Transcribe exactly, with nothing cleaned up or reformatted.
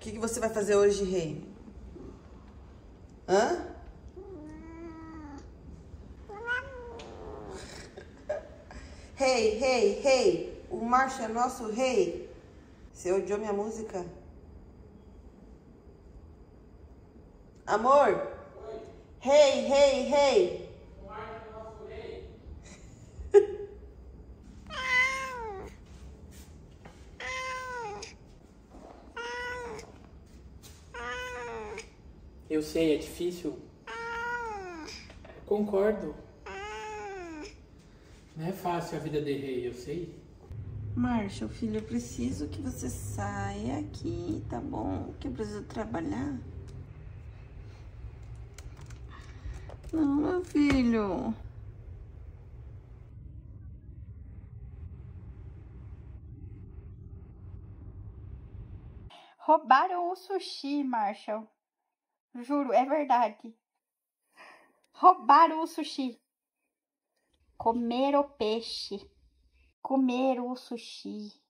que, que você vai fazer hoje, rei? Hã? Rei, rei, rei. O Márcio é nosso rei. Você odiou minha música? Amor? Oi. Rei, rei, rei. O Márcio é nosso rei. Eu sei, é difícil. Concordo. Não é fácil a vida de rei, eu sei. Márcio, filho, eu preciso que você saia aqui, tá bom? Que eu preciso trabalhar. Não, meu filho. Roubaram o sushi, Marshall. Juro, é verdade. Roubaram o sushi. Comeram o peixe. Comeram o sushi.